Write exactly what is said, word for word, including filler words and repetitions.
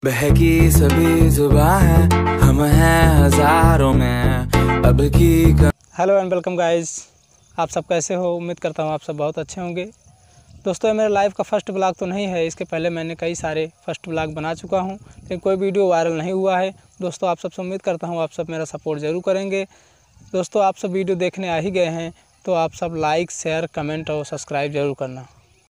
बहकी सभी जुबां है, हम हैं हजारों में अब की। हेलो एंड वेलकम गाइस, आप सब कैसे हो? उम्मीद करता हूँ आप सब बहुत अच्छे होंगे। दोस्तों, ये मेरा लाइव का फर्स्ट ब्लॉग तो नहीं है। इसके पहले मैंने कई सारे फर्स्ट ब्लॉग बना चुका हूँ, लेकिन कोई वीडियो वायरल नहीं हुआ है। दोस्तों, आप सबसे उम्मीद करता हूँ आप सब मेरा सपोर्ट ज़रूर करेंगे। दोस्तों, आप सब वीडियो देखने आ ही गए हैं तो आप सब लाइक, शेयर, कमेंट और सब्सक्राइब ज़रूर करना।